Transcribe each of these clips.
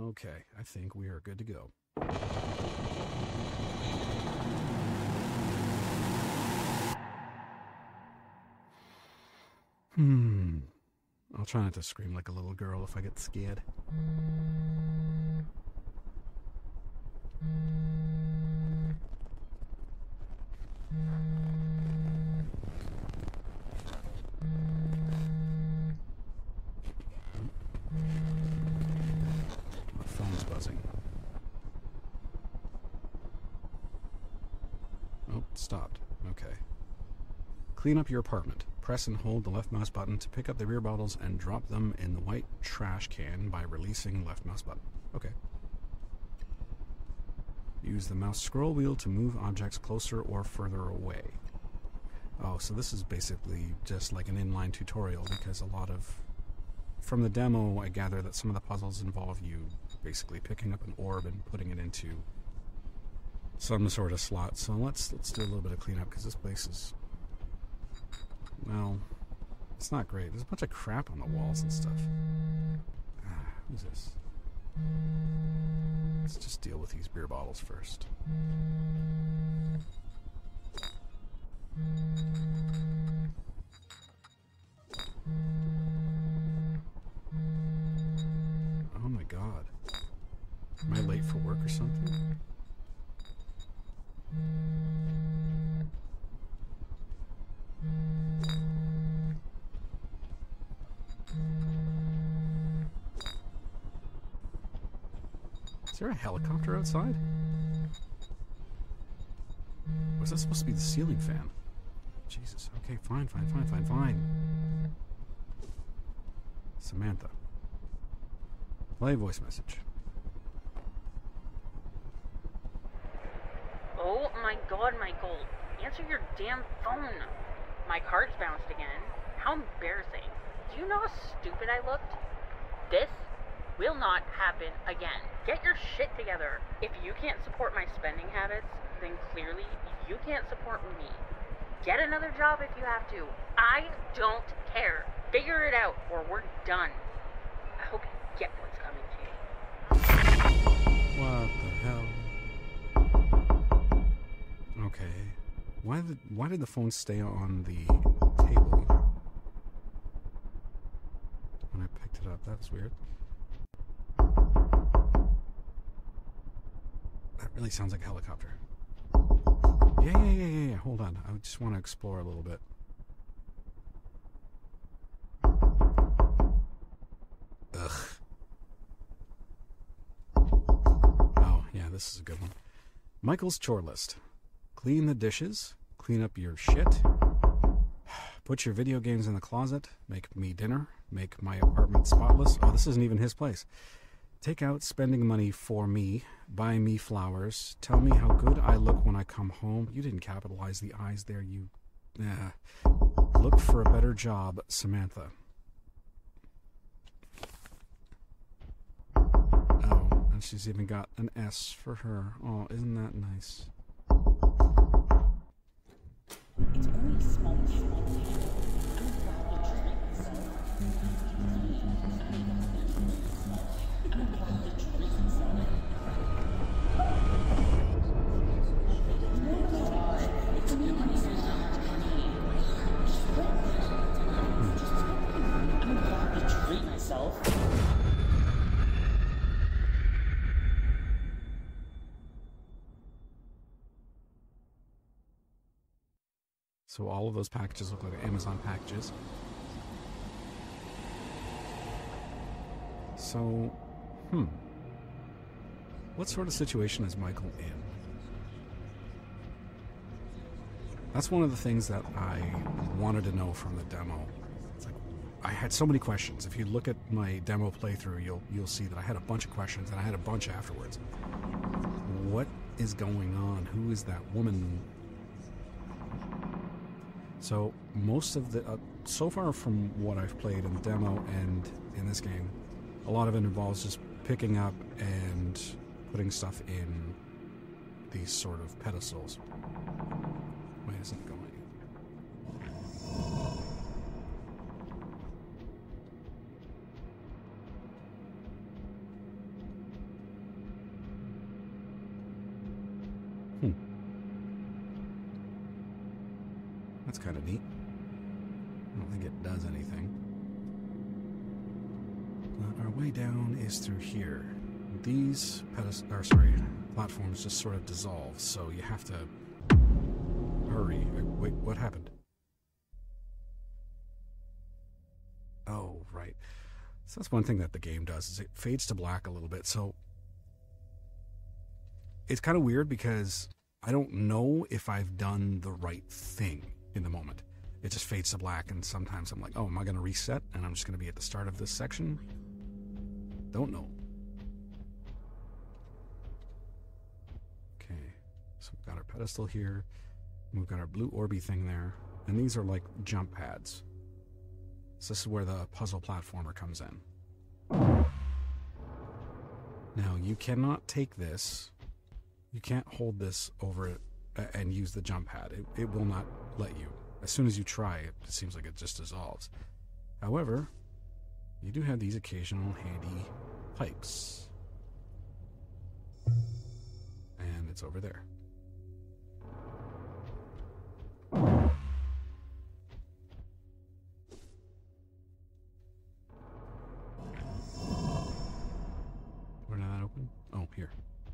Okay, I think we are good to go. I'll try not to scream like a little girl if I get scared. My phone's buzzing. Oh, it stopped. Okay. Clean up your apartment. Press and hold the left mouse button to pick up the beer bottles and drop them in the white trash can by releasing left mouse button. Okay. Use the mouse scroll wheel to move objects closer or further away. Oh, so this is basically just like an inline tutorial, because a lot of... From the demo, I gather that some of the puzzles involve you basically picking up an orb and putting it into some sort of slot. So let's do a little bit of cleanup, because this place is... Well, it's not great. There's a bunch of crap on the walls and stuff. Who's this? Let's just deal with these beer bottles first. Oh my god. Am I late for work or something? Is there a helicopter outside? Was that supposed to be the ceiling fan? Jesus. Okay, fine. Samantha. Play voice message. Oh my god, Michael. Answer your damn phone. My card's bounced again. How embarrassing. Do you know how stupid I looked? This will not happen again. Get your shit together. If you can't support my spending habits, then clearly you can't support me. Get another job if you have to. I don't care. Figure it out or we're done. I hope you get what's coming to you. What the hell? Okay. Why did the phone stay on the table when I picked it up? That was weird. That really sounds like a helicopter. Yeah. Hold on. I just want to explore a little bit. Ugh. Oh, yeah, this is a good one. Michael's chore list. Clean the dishes. Clean up your shit. Put your video games in the closet. Make me dinner. Make my apartment spotless. Oh, this isn't even his place. Take out spending money for me. Buy me flowers. Tell me how good I look when I come home. You didn't capitalize the I's there, you... Look for a better job, Samantha. Oh, and she's even got an S for her. Oh, isn't that nice? It's only a small thing. So all of those packages look like Amazon packages. So, what sort of situation is Michael in? That's one of the things that I wanted to know from the demo. It's like, I had so many questions. If you look at my demo playthrough, you'll see that I had a bunch of questions, and I had a bunch afterwards. What is going on? Who is that woman? So most of the, so far from what I've played in the demo and in this game, a lot of it involves just picking up and putting stuff in these sort of pedestals. Why isn't it going? That's kind of neat. I don't think it does anything. But our way down is through here. These platforms just sort of dissolve, so you have to hurry. Wait, what happened? Oh, right. So that's one thing that the game does, is it fades to black a little bit. So it's kind of weird because I don't know if I've done the right thing in the moment. It just fades to black, and sometimes I'm like, oh, am I going to reset? And I'm just going to be at the start of this section? Don't know. Okay, so we've got our pedestal here. We've got our blue orby thing there. And these are like jump pads. So this is where the puzzle platformer comes in. Now, you cannot take this. You can't hold this over it and use the jump pad. It will not let you. As soon as you try, it seems like it just dissolves. However, you do have these occasional handy pipes. And it's over there. Where did that open? Oh, here.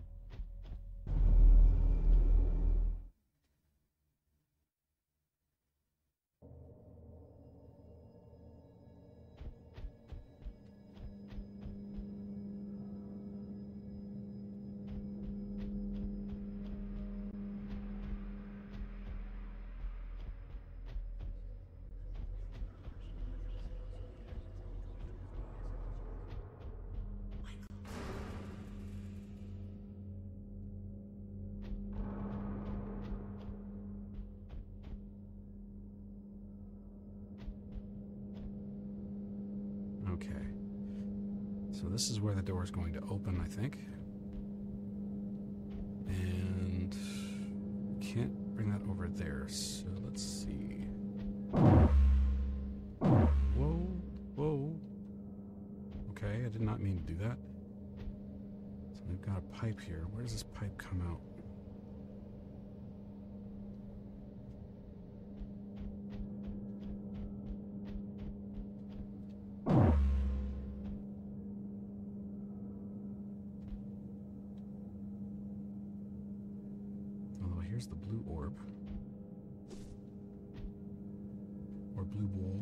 Okay. So this is where the door is going to open, I think. And can't bring that over there, so let's see. Whoa, whoa. Okay, I did not mean to do that. So we've got a pipe here. Where does this pipe come out? Here's the blue orb. Or blue bowl.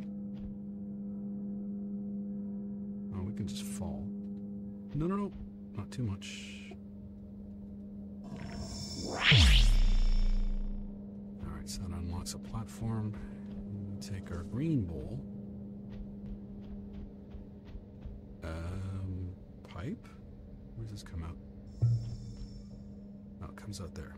Oh, we can just fall. No, no, no. Not too much. Alright, so that unlocks a platform. We take our green bowl. Pipe? Where does this come out? Oh, it comes out there.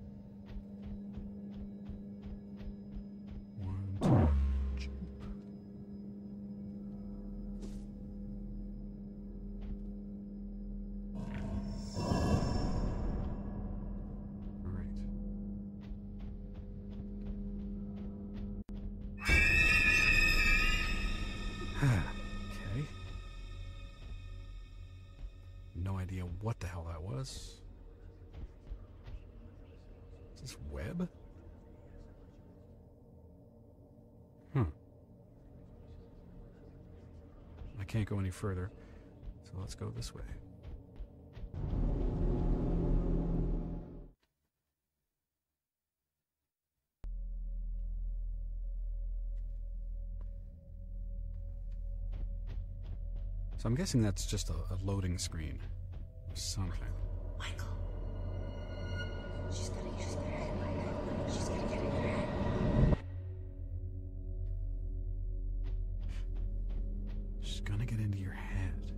Okay. No idea what the hell that was. Is this web? I can't go any further, so let's go this way. So I'm guessing that's just a loading screen or something. Michael. She's gonna get in your head. She's gonna get in your head. She's gonna get into your head.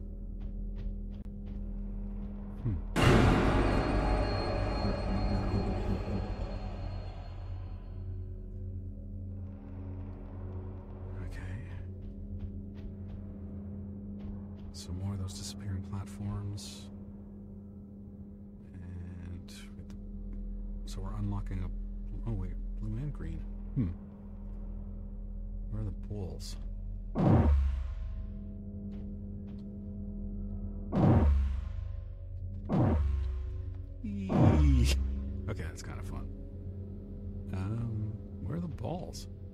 Okay. Some more of those disappearing platforms. And so we're unlocking a... Oh wait, blue and green. Where are the bowls? Okay, that's kind of fun. Where are the balls?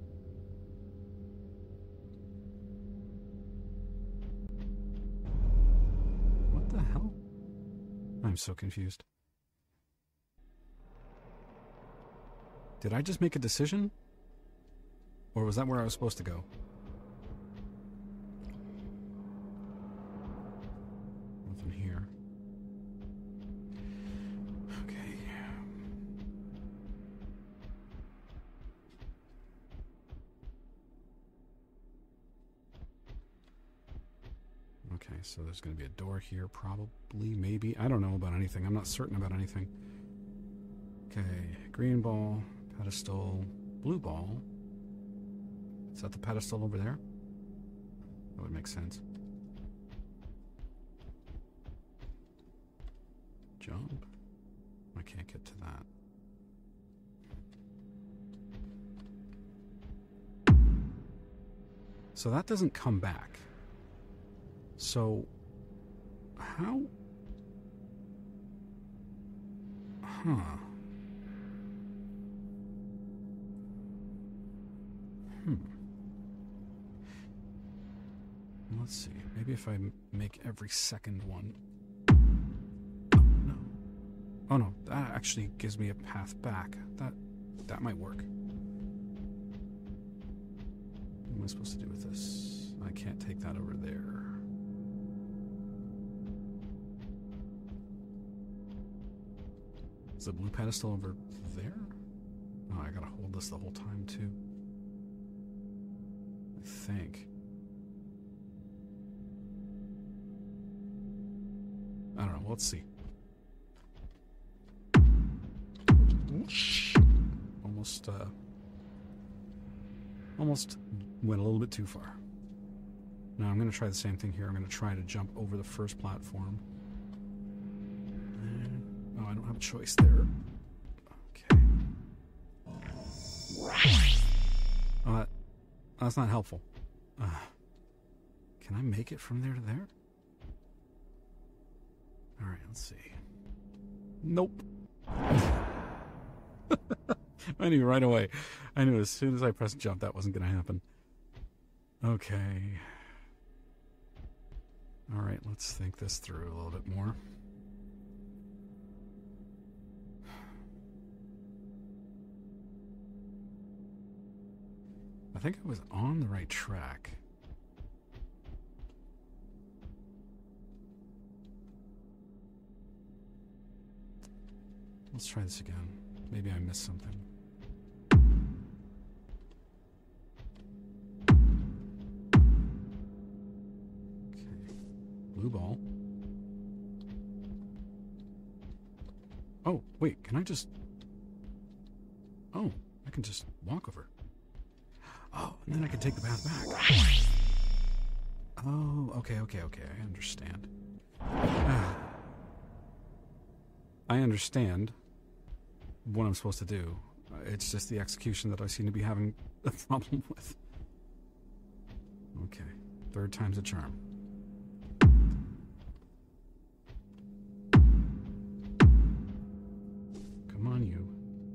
hell? I'm so confused. Did I just make a decision? Or was that where I was supposed to go? Nothing here. Okay. Okay, so there's going to be a door here, probably, maybe. I don't know about anything. I'm not certain about anything. Okay, green ball, pedestal, blue ball. Is that the pedestal over there? That would make sense. Jump. I can't get to that. So that doesn't come back. So, how? Huh. Let's see. Maybe if I make every second one. Oh, no. Oh, no. That actually gives me a path back. That might work. What am I supposed to do with this? I can't take that over there. Is the blue pedestal over there? Oh, I gotta hold this the whole time, too. I think. I don't know. Let's see. Almost went a little bit too far. Now I'm going to try the same thing here. I'm going to try to jump over the first platform. Oh, I don't have a choice there. Okay. Oh, that's not helpful. Can I make it from there to there? All right, let's see. Nope. I knew right away. I knew as soon as I pressed jump that wasn't going to happen. Okay. All right, let's think this through a little bit more. I think I was on the right track. Let's try this again. Maybe I missed something. Okay. Blue ball. Oh, wait, can I just... Oh, I can just walk over. Oh, and then I can take the path back. Oh, okay, I understand. I understand what I'm supposed to do. It's just the execution that I seem to be having a problem with. Okay, third time's a charm. Come on, you.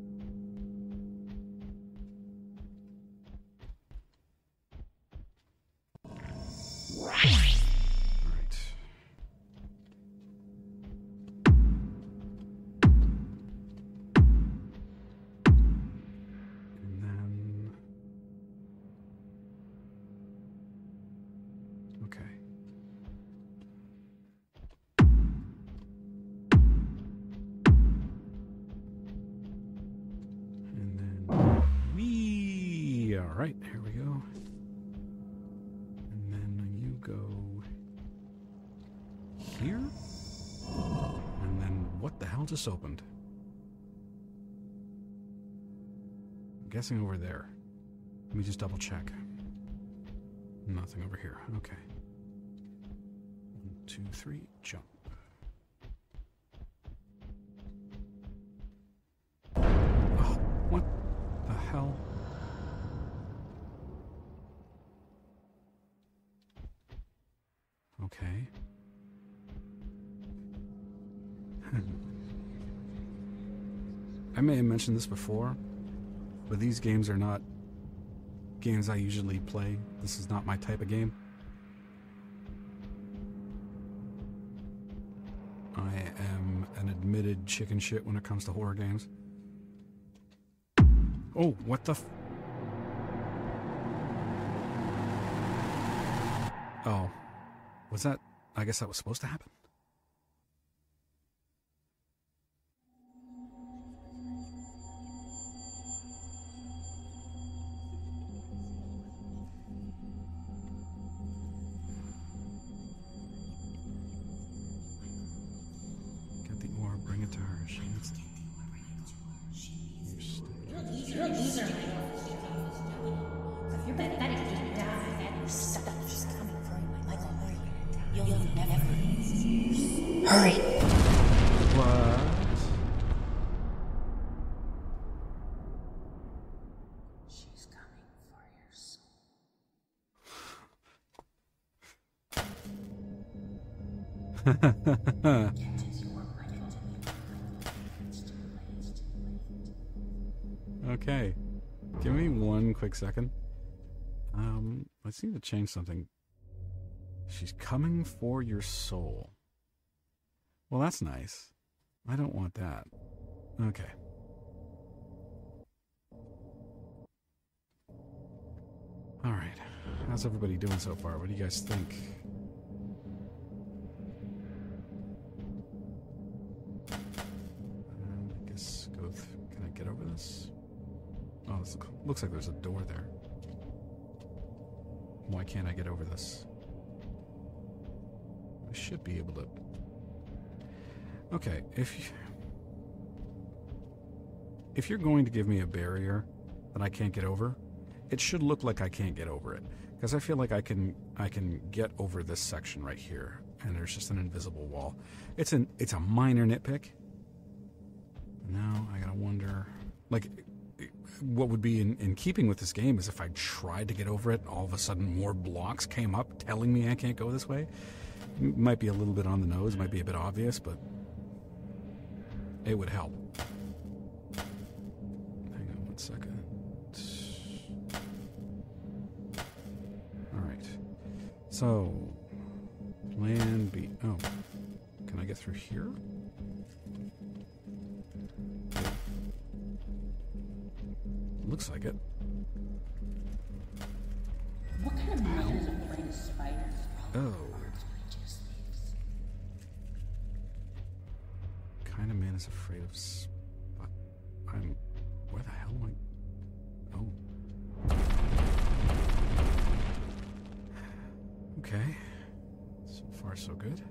Alright, here we go. And then you go here. And then what the hell just opened? I'm guessing over there. Let me just double check. Nothing over here. Okay. 1, 2, 3, jump. Oh, what the hell? Okay. I may have mentioned this before, but these games are not games I usually play. This is not my type of game. I am an admitted chicken shit when it comes to horror games. Oh, what the Oh. Was that... I guess that was supposed to happen? Get the orb, bring it to her. She needs it. You're pathetic, you die, and you're stuck up. She's coming for you, Michael. Hurry. You'll never. Hurry. What? She's coming for your soul. Okay. Give me one quick second. Let's need to change something. She's coming for your soul. Well, that's nice. I don't want that. Okay. Alright. How's everybody doing so far? What do you guys think? I guess go... Can I get over this? Oh, this looks like there's a door there. Why can't I get over this? I should be able to... Okay, if you're going to give me a barrier that I can't get over, it should look like I can't get over it. Because I feel like I can get over this section right here, and there's just an invisible wall. It's a minor nitpick. Now I gotta wonder, like, what would be in keeping with this game is if I tried to get over it, all of a sudden more blocks came up telling me I can't go this way. It might be a little bit on the nose, might be a bit obvious, but it would help. Hang on one second. Alright. So, plan B. Oh. Can I get through here? Looks like it. What kind of man is afraid of spiders? Oh. Kind of man is afraid of I'm... Where the hell am I... Oh. Okay. So far, so good.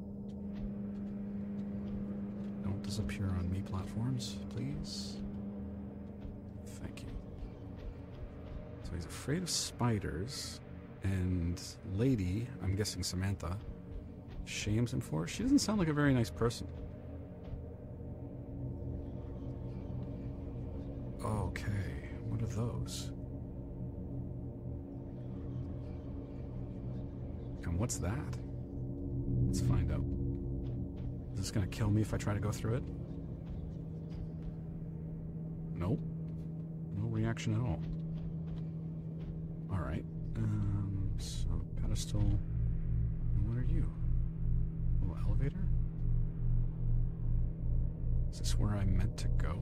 Don't disappear on me platforms, please. Thank you. So he's afraid of spiders, and lady, I'm guessing Samantha, shames him for it. She doesn't sound like a very nice person. Okay, what are those? And what's that? Let's find out. Is this gonna kill me if I try to go through it? Nope. No reaction at all. Alright. So, pedestal. And what are you? A little elevator? Is this where I'm meant to go?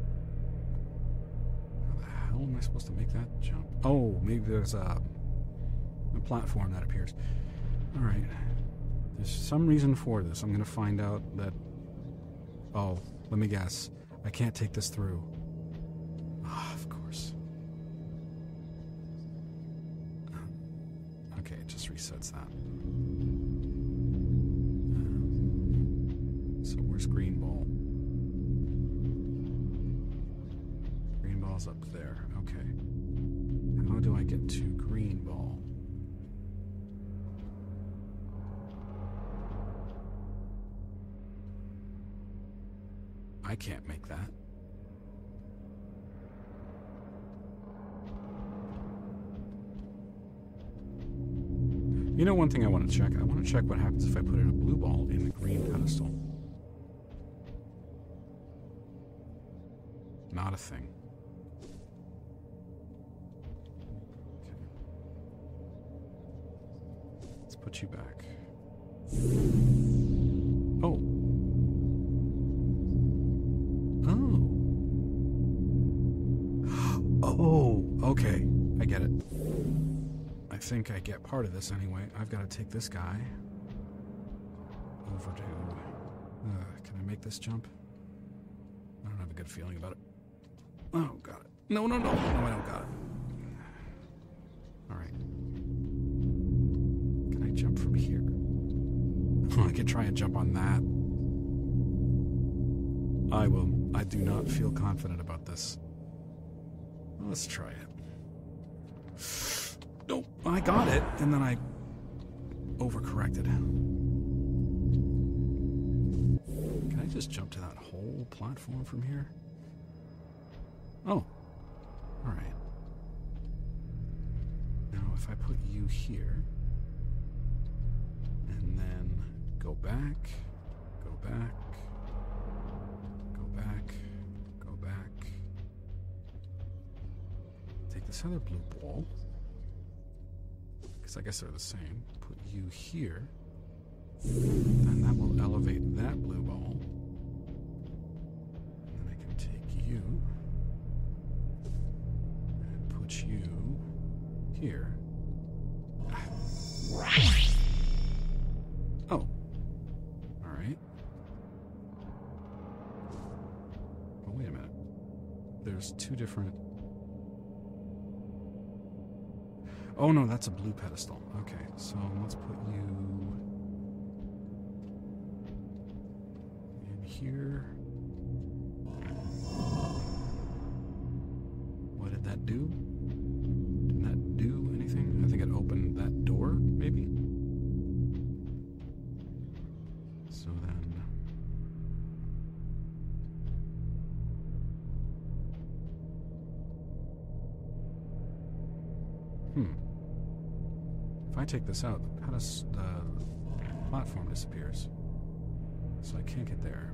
How the hell am I supposed to make that jump? Oh, maybe there's a platform that appears. Alright. There's some reason for this. I'm gonna find out that... Oh, let me guess. I can't take this through. Ah, of course. Okay, it just resets that. So where's green ball? Green ball's up there. Okay. How do I get to green ball? I can't make that. You know, one thing I want to check? I want to check what happens if I put in a blue ball in the green pedestal. Not a thing. Okay. Let's put you back. Oh, get it. I think I get part of this anyway. I've got to take this guy over to... can I make this jump? I don't have a good feeling about it. Oh, got it. No, no, no. No, I don't got it. Alright. Can I jump from here? I could try and jump on that. I do not feel confident about this. Let's try it. No, I got it, and then I overcorrected. Can I just jump to that whole platform from here? Oh, alright. Now if I put you here, and then go back, go back, go back, go back. Take this other blue ball, because I guess they're the same. Put you here, and that will elevate that blue ball. And then I can take you and put you here. Oh. Alright. Oh, wait a minute. There's two different... Oh no, that's a blue pedestal. Okay, so let's put you in here. What did that do? Didn't that do anything? I think it opened that door, maybe? So then... If I take this out, the platform disappears. So I can't get there.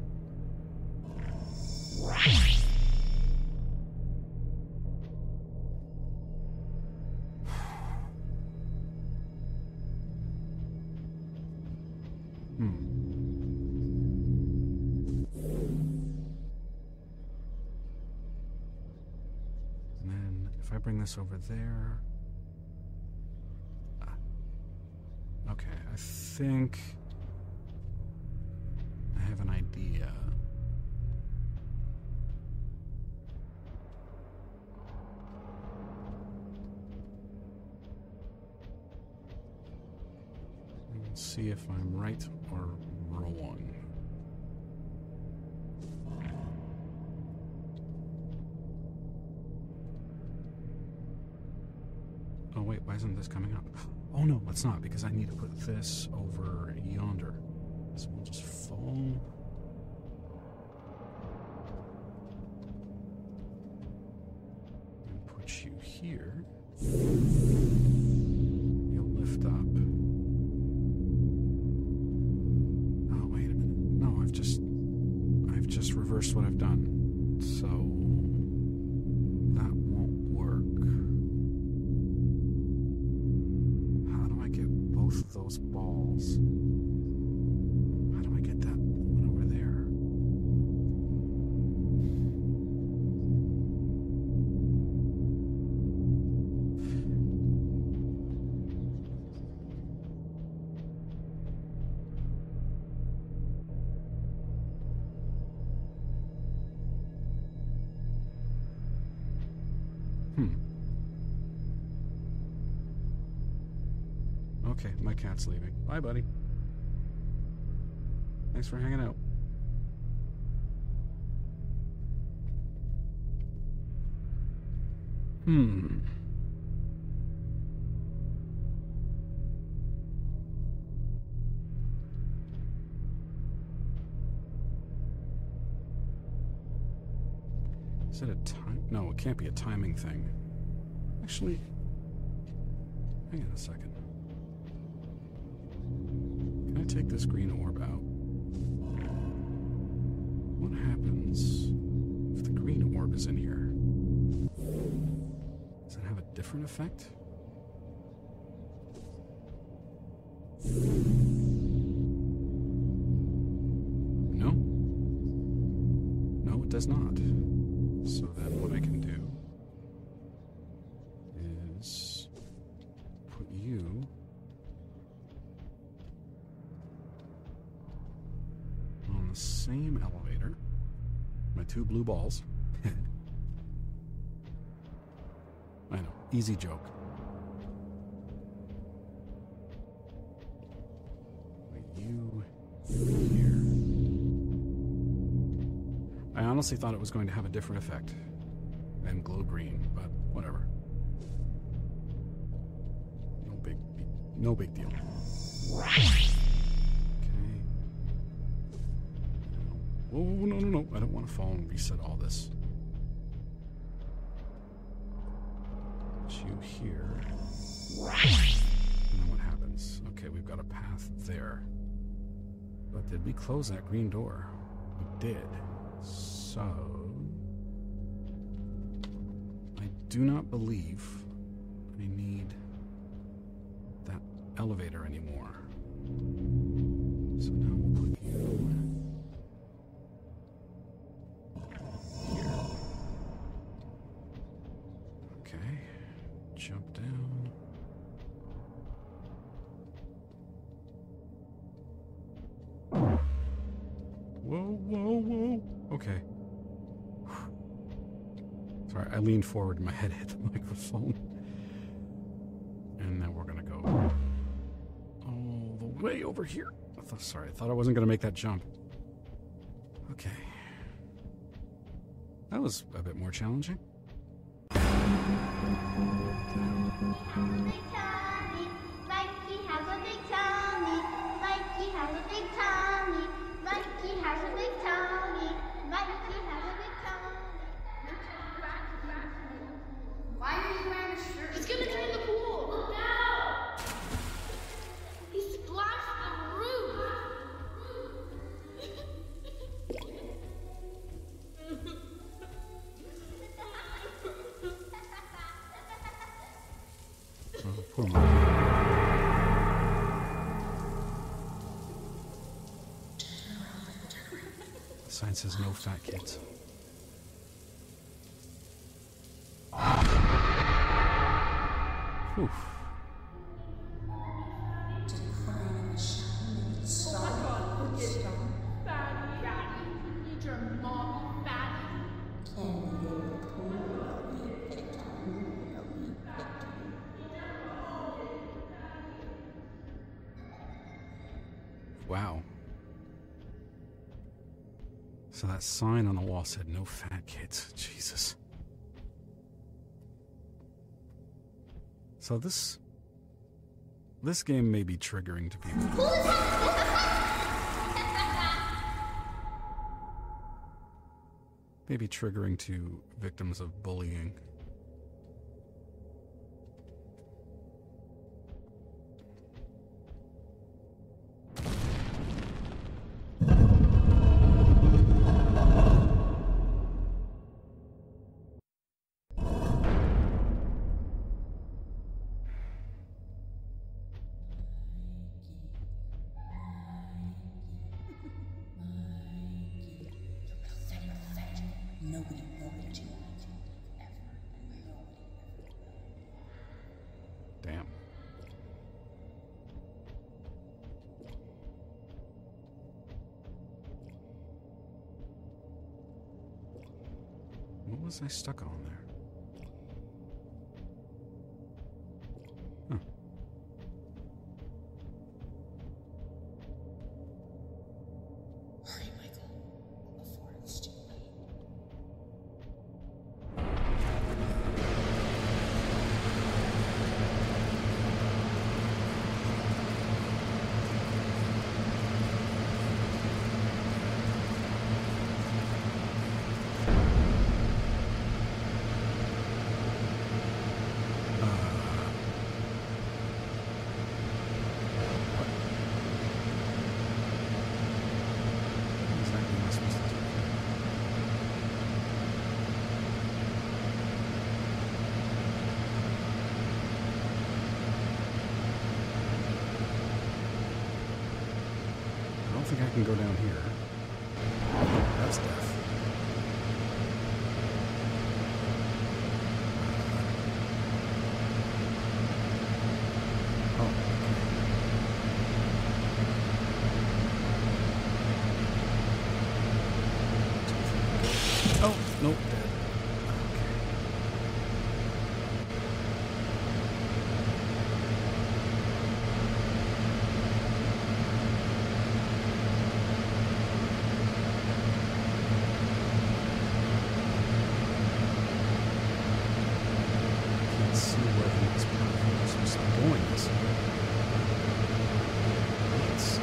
And then if I bring this over there... Okay, I think I have an idea. Let's see if I'm right or wrong. Oh wait, why isn't this coming up? Oh no, it's not, because I need to put this over yonder. So we'll just fall. And put you here. You'll lift up. Oh, wait a minute. No, I've just reversed what I've done. So that won't work. Both of those balls. How do I get that one over there? Okay, my cat's leaving. Bye, buddy. Thanks for hanging out. Is it a time? No, it can't be a timing thing. Actually, hang on a second. Can I take this green orb out? What happens if the green orb is in here? Does it have a different effect? No? No, it does not. So then what I can do is... same elevator. My 2 blue balls. I know, easy joke. You here. I honestly thought it was going to have a different effect and glow green, but whatever. No big deal. Okay. Oh, no. I don't want to fall and reset all this. Put you here. And then what happens? Okay, we've got a path there. But did we close that green door? We did. So... I do not believe I need that elevator anymore. So now we'll put you here. Okay. Jump down. Whoa. Okay. Sorry, I leaned forward and my head hit the microphone. And now we're gonna go all the way over here. I thought I wasn't gonna make that jump. Okay. That was a bit more challenging. Why are you wearing a shirt? He's gonna drain the pool! Look out! He splashed the roof! Oh, poor monkey. The sign says no fat kids. Oof. Wow. So that sign on the wall said no fat kids. Jesus. So this game may be triggering to people. Maybe triggering to victims of bullying. Nobody do ever. Damn. What was I stuck on there? Huh. Hurry, Michael, before it's too late. I think I can go down here. That's death. Oh. Nope, dead. Can't see where the next platform is supposed to be going. It's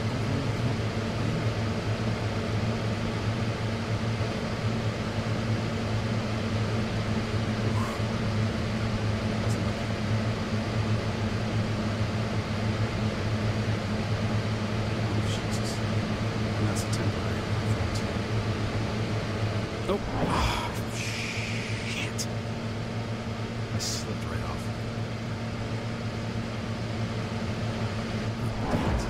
Jesus. And that's a temporary platform. Oh, ah, shit. I slipped right off. Damn it.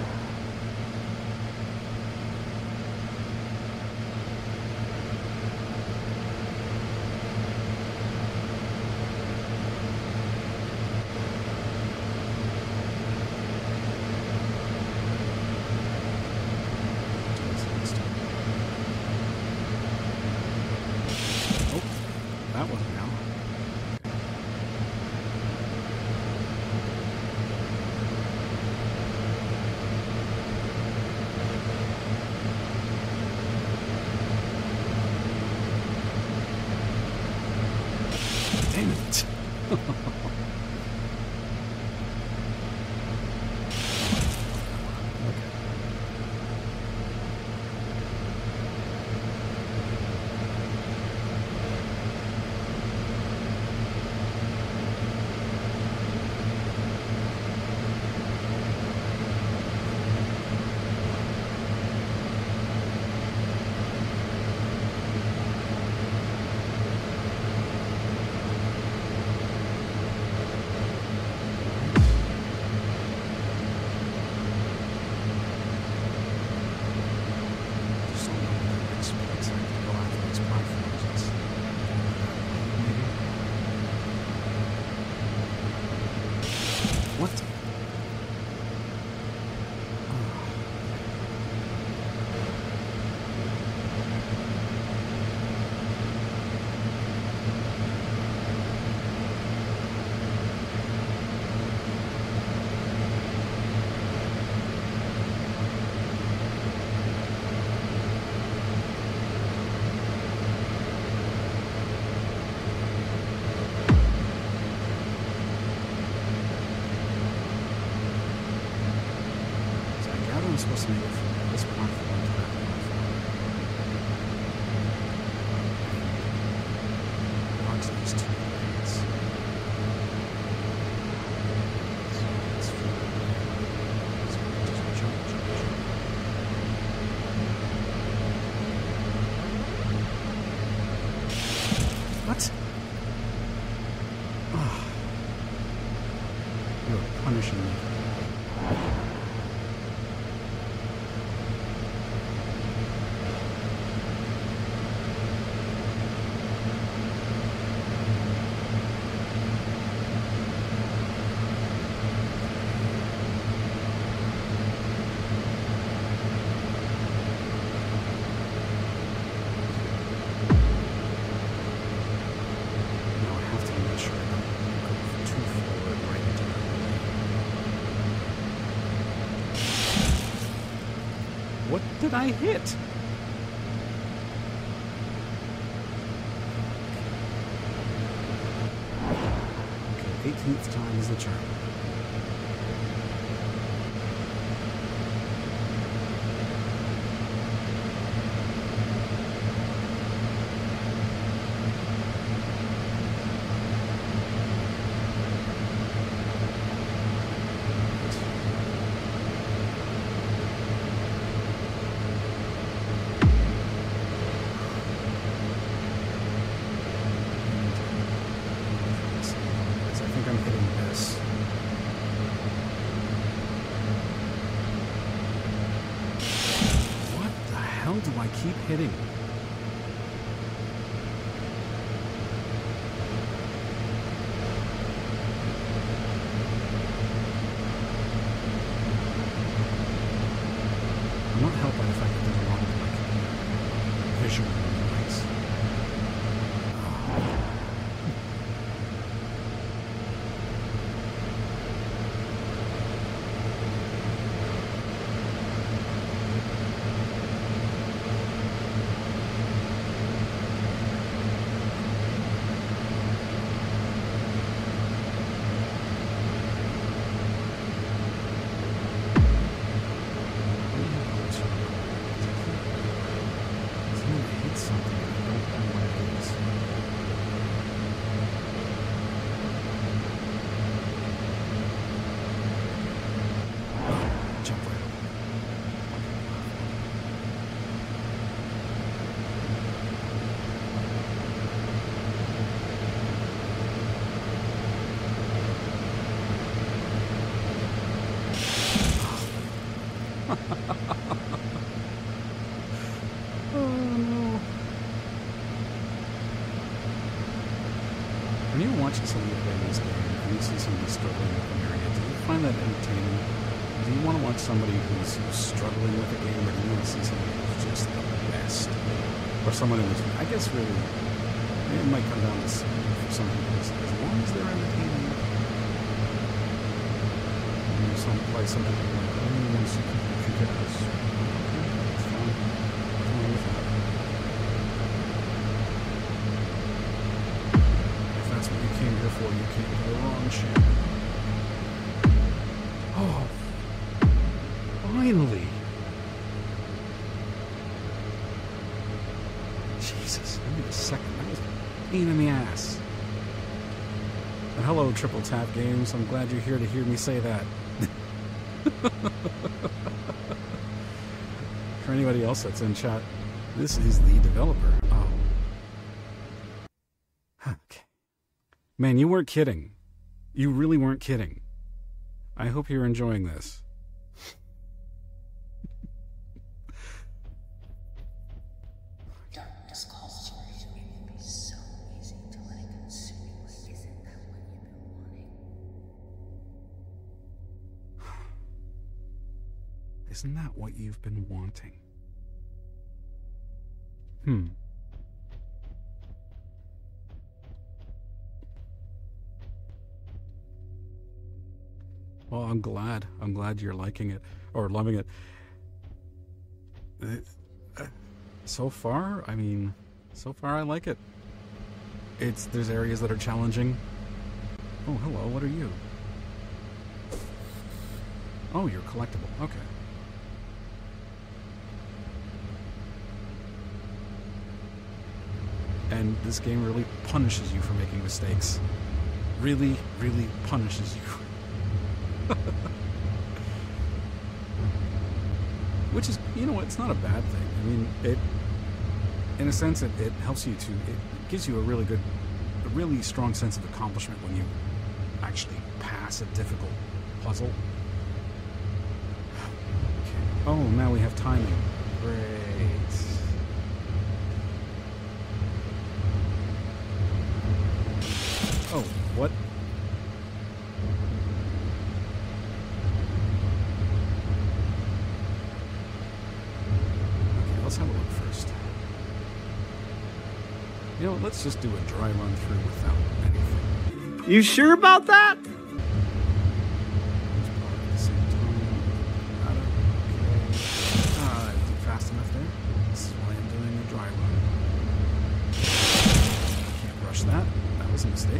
Oh, that wasn't now. Damn it. Okay. Just don't know where the next place I can go after these platforms is. Maybe. What? So I gather I'm supposed to make it from this platform to that platform. Onto these two blades. So it's for so just jump. What? Ah. You're punishing me. Now I have to make sure I don't go too forward right into that way. What did I hit? Okay, 18th time is the charm. Because I think I'm hitting this. What the hell do I keep hitting? I'm not helped by the fact that there's a lot of like visual noise. When you're watching somebody play this game and you see somebody struggling with an area, do you find that entertaining? Do you want to watch somebody who's struggling with a game, or do you want to see somebody who's just the best? Or someone who's, I guess, really, it might come down to for some people, as long as they're entertaining. You know, some people are like, oh, you want to see people kick ass. Okay, that's fine. What's wrong with that? If that's what you came here for, you came to the wrong channel. Oh, finally! Jesus, I need a second. That was a pain in the ass. And hello, Triple Tap Games. I'm glad you're here to hear me say that. For anybody else that's in chat, this is the developer. Oh. Okay. Man, you weren't kidding. You really weren't kidding. I hope you're enjoying this. Darkness calls for you. It would be so easy to let it consume you. Isn't that what you've been wanting? Isn't that what you've been wanting? Well, I'm glad. I'm glad you're liking it or loving it. So far, I mean, I like it. There's areas that are challenging. Oh, hello. What are you? Oh, you're collectible. Okay. And this game really punishes you for making mistakes. Really, really punishes you. Which is, you know, it's not a bad thing. I mean, in a sense, it helps you it gives you a really strong sense of accomplishment when you actually pass a difficult puzzle. Okay. Oh, now we have timing. Great. Oh, what? Okay, let's have a look first. You know, let's just do a dry run through without anything. You sure about that? At the same time. Okay. I didn't do fast enough there. This is why I'm doing a dry run. Can't rush that. That was a mistake.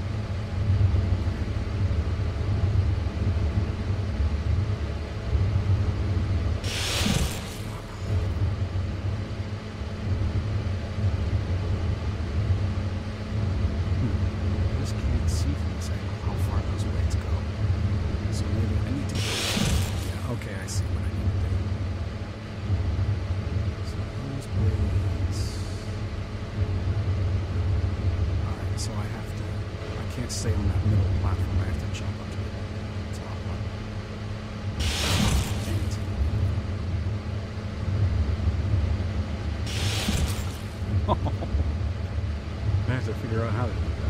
Stay on that middle platform. I have to jump up to the top one. Dang it. I have to figure out how to do that.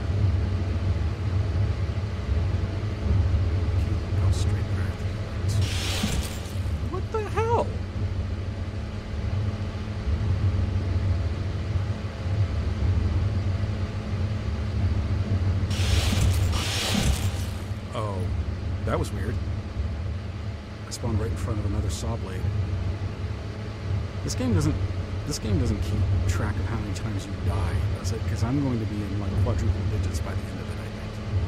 Can't go straight there. What the hell? That was weird. I spawned right in front of another saw blade. This game doesn't keep track of how many times you die, does it? Because I'm going to be in like quadruple digits by the end of it, I think.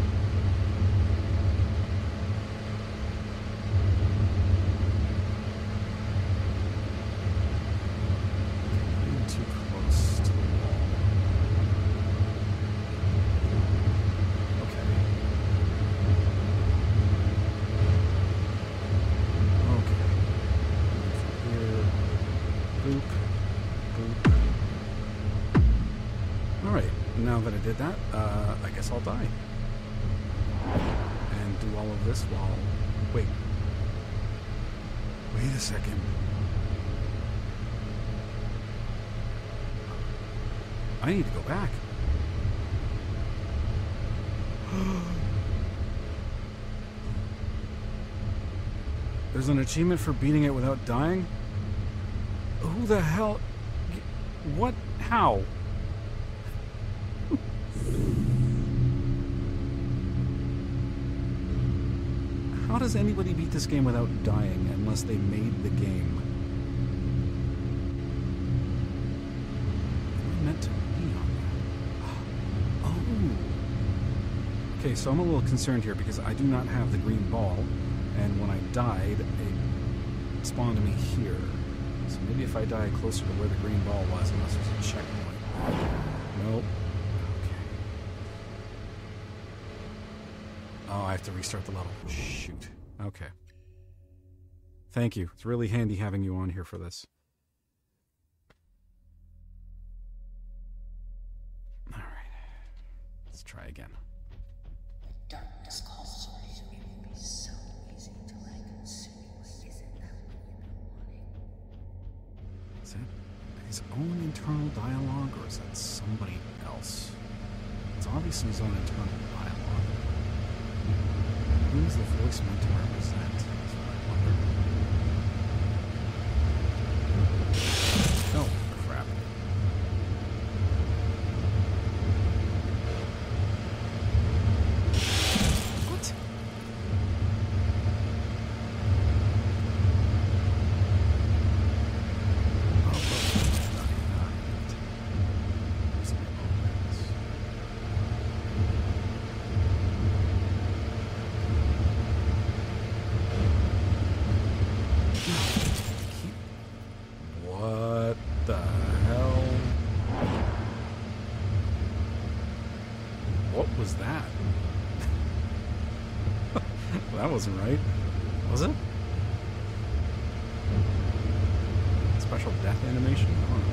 Getting too close to the wall. Now that I did that, I guess I'll die. And do all of this while... Wait a second. I need to go back. There's an achievement for beating it without dying? Who the hell? What? How? How does anybody beat this game without dying unless they made the game? What meant to be on that? Oh. Okay, so I'm a little concerned here because I do not have the green ball, and when I died, it spawned me here. So maybe if I die closer to where the green ball was, unless there's a checkpoint. Nope. Okay. Oh, I have to restart the level. Shoot. Okay. Thank you. It's really handy having you on here for this. All right. Let's try again. The darkness calls for you. It would be so easy to let it consume you. Isn't that what you've been wanting? Is that his own internal dialogue, or is that somebody else? It's obviously his own internal dialogue. Who is the voice meant to represent? That's what I wonder. Oh, crap. What? What the hell? What was that? That wasn't right. Was it? Special death animation? I don't know.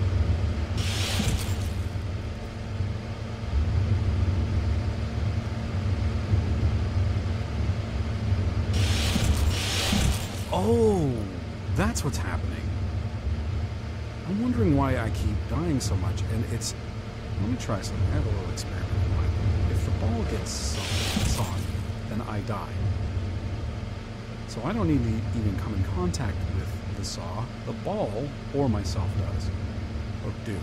Oh, that's what's happening. I'm wondering why I keep dying so much, and it's... Let me try something. I have a little experiment in mind. If the ball gets sawed, then I die. So I don't need to even come in contact with the saw. The ball, or myself, does. Or do.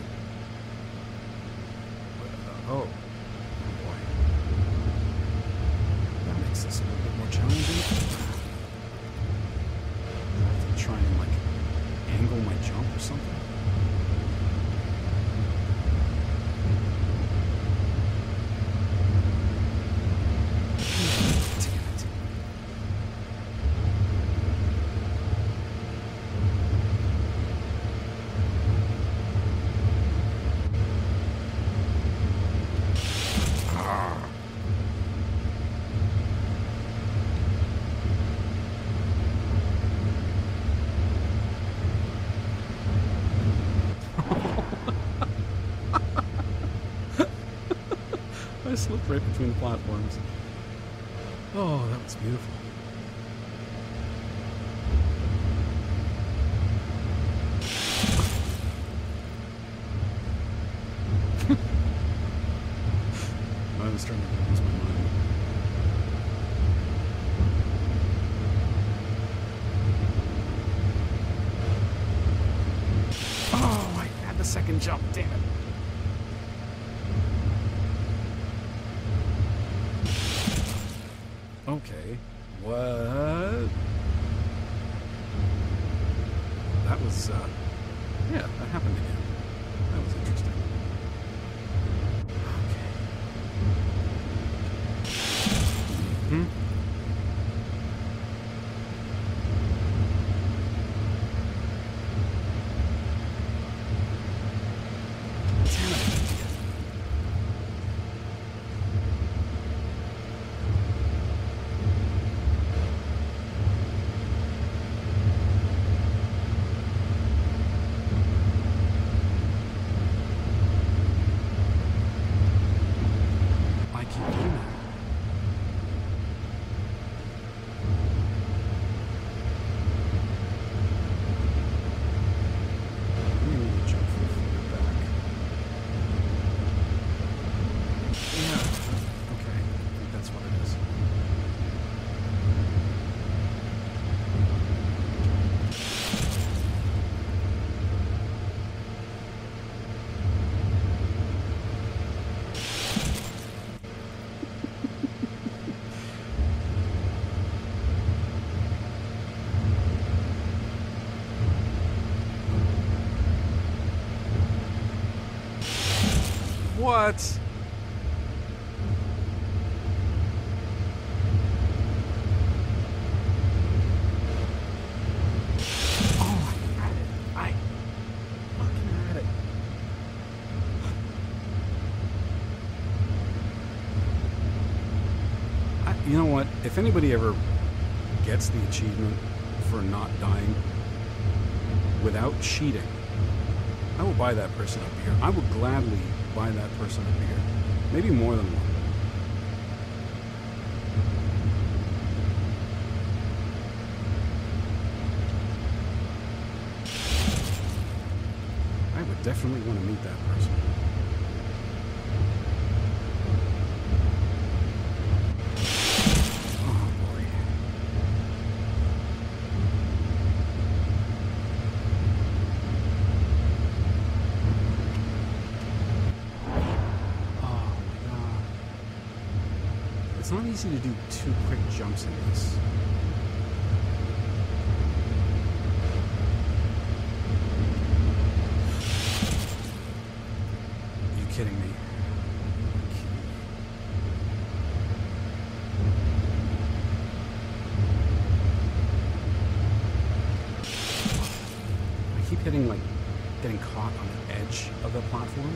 Oh boy. That makes this a little bit more challenging. I have to try and, like, angle my jump or something. I slipped right between the platforms. Oh, that was beautiful. I was starting to lose my mind. Oh, I had the second jump, damn it. Okay, what? That was, yeah, that happened again. That was interesting. Okay. Hmm? Damn it. What? Oh, I had it. I fucking had it. You know what? If anybody ever gets the achievement for not dying without cheating, I will buy that person a beer. I will gladly buy that person a beer. Maybe more than one. I would definitely want to meet that person. It's not easy to do 2 quick jumps in this. Are you kidding me? I keep hitting, like, getting caught on the edge of the platform.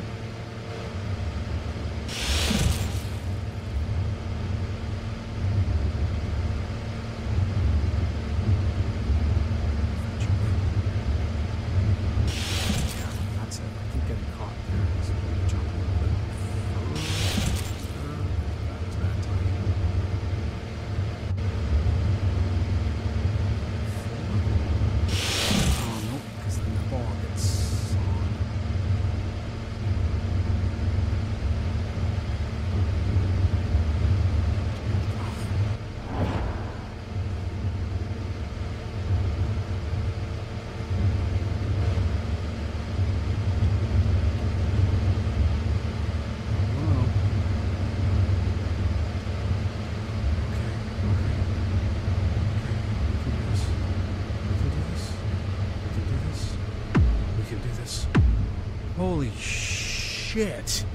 Holy shit.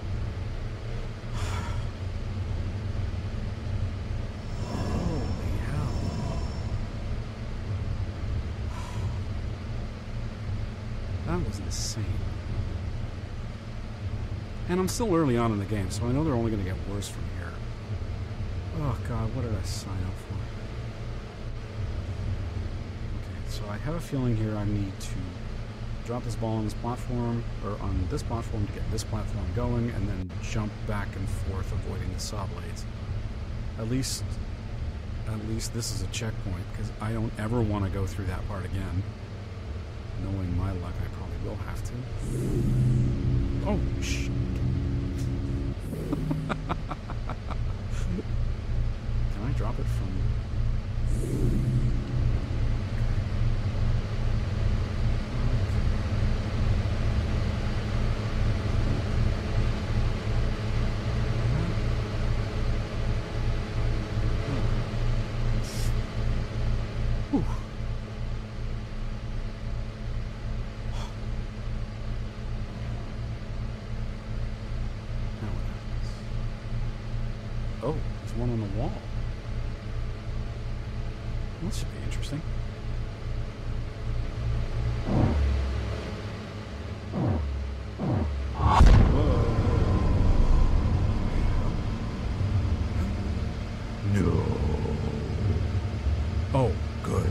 Holy hell. That was insane. And I'm still early on in the game, so I know they're only going to get worse from here. Oh god, what did I sign up for? Okay, so I have a feeling here I need to drop this ball on this platform, or on this platform to get this platform going, and then jump back and forth avoiding the saw blades. At least this is a checkpoint, because I don't ever want to go through that part again. Knowing my luck, I probably will have to. Oh, shit. Can I drop it from... Oh, there's one on the wall. Well, this should be interesting. Whoa. No. Oh, good.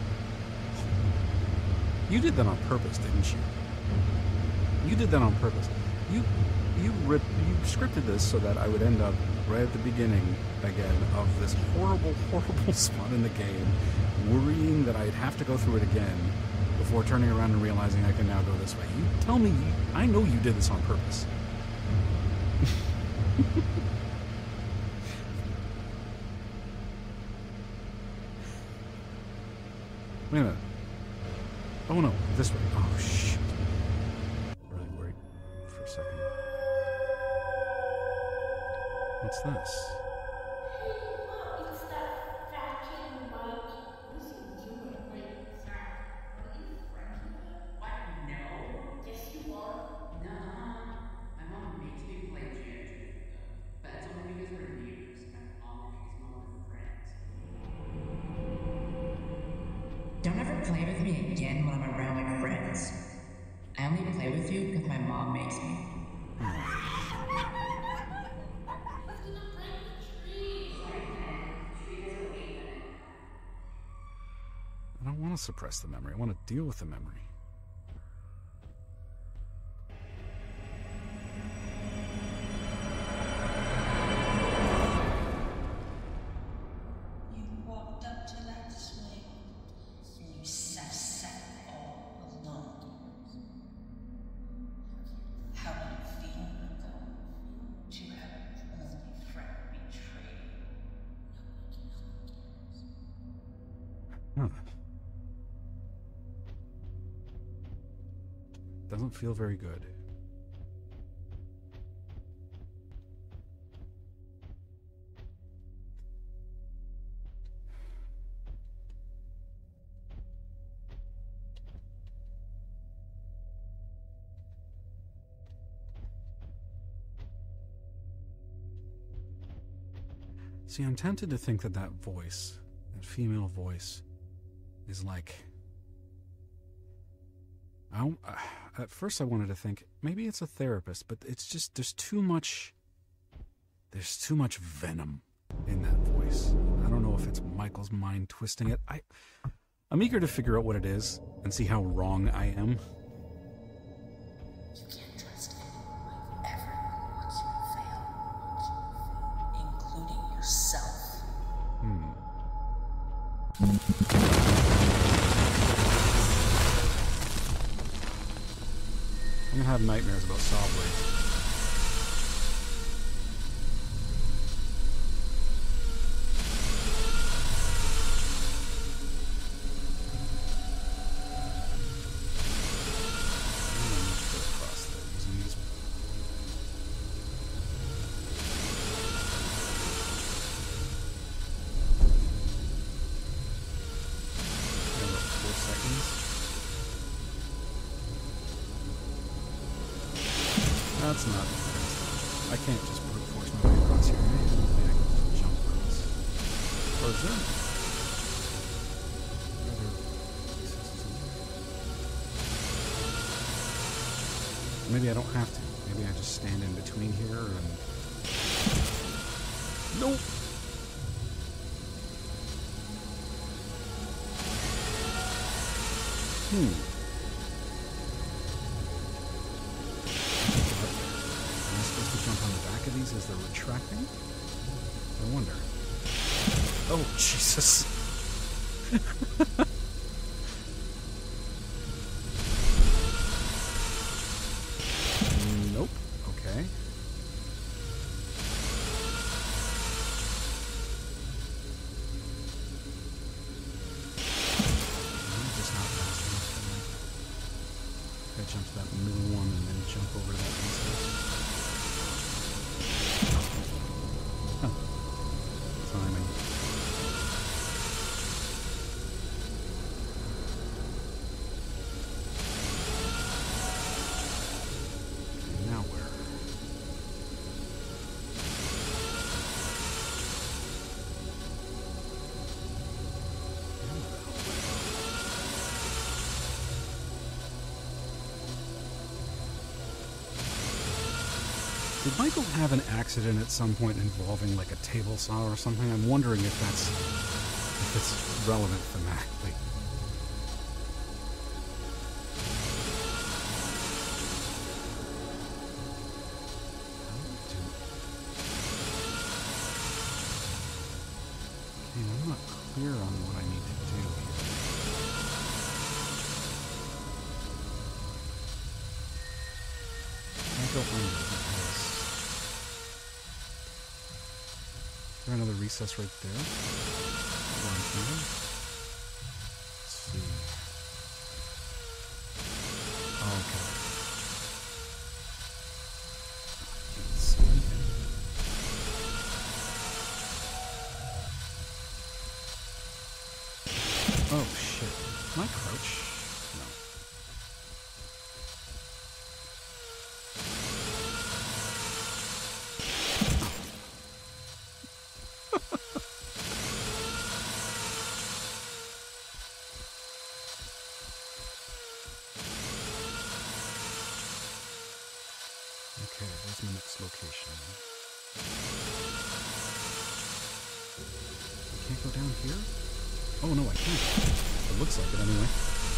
You did that on purpose, didn't you? You did that on purpose. You scripted this so that I would end up right at the beginning again of this horrible, horrible spot in the game, worrying that I'd have to go through it again before turning around and realizing I can now go this way. You tell me, I know you did this on purpose. Wait a minute. Oh no, this way. Oh shit. Really worried for a second. What's this? It's that fat kid in white. What is he doing? Wait, Zach, are you friends with him? What? No. Yes, you are. Nuh-uh. My mom makes play with me again when I'm around my friends. I only play with you because my mom makes me. I don't want to suppress the memory. I want to deal with the memory. You walked up to that swing and you sat all alone. How did it feel to have an only friend betrayed? Huh. Doesn't feel very good. See, I'm tempted to think that that voice, that female voice, is like... at first I wanted to think, maybe it's a therapist, but it's just, there's too much venom in that voice. I don't know if it's Michael's mind twisting it. I'm eager to figure out what it is and see how wrong I am. You can't trust anyone ever once you fail, including yourself. I'm gonna have nightmares about saw blades. That's not... I can't just brute force my way across here. Maybe I can jump across. Or is there... Maybe I don't have to. Maybe I just stand in between here and... Nope! These as they're retracting? I wonder. Oh, Jesus. Nope. Okay. Just not fast enough for me. I jump to that middle one and then jump over to that one. Timing. Okay, now where? Did Michael have an accident at some point involving like a table saw or something? I'm wondering if it's relevant thematically. Okay, I'm not clear on what I need to do here. Can't go under because... Is there another recess right there? Let's see. Okay. Can't see anything. Oh shit. Can I crouch? No. Okay, where's my next location? I can't go down here? Oh no, I can't. It looks like it anyway.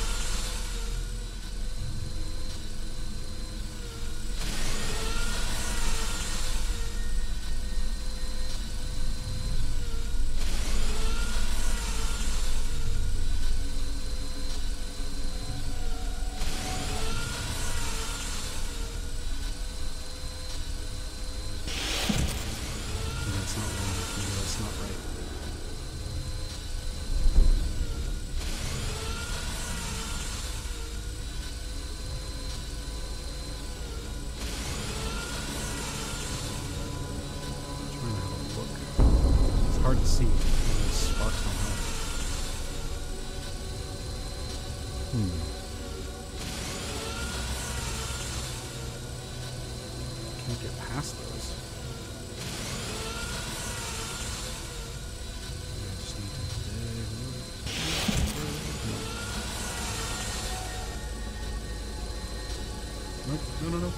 Hard to see. The sparks don't help. Can't get past those. I just need to dig. Nope. No.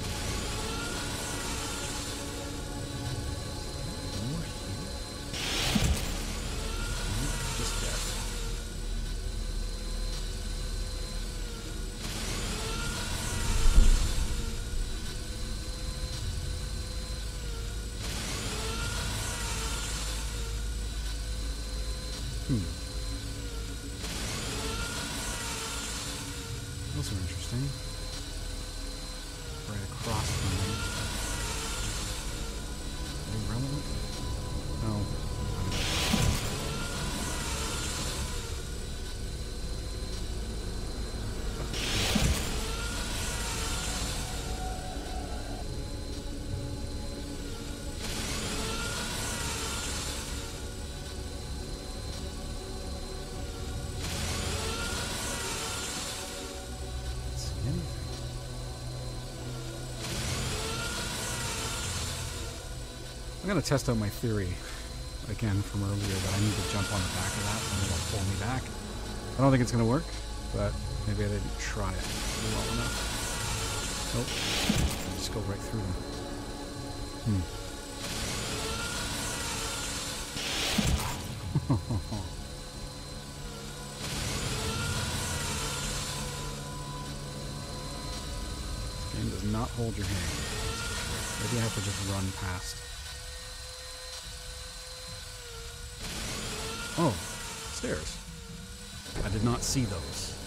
Those are interesting. Right across from me. Are they relevant? No. I'm going to test out my theory again from earlier that I need to jump on the back of that and it'll pull me back. I don't think it's going to work, but maybe I didn't try it well enough. Nope. Just go right through them. This game does not hold your hand. Maybe I have to just run past. Oh, stairs. I did not see those.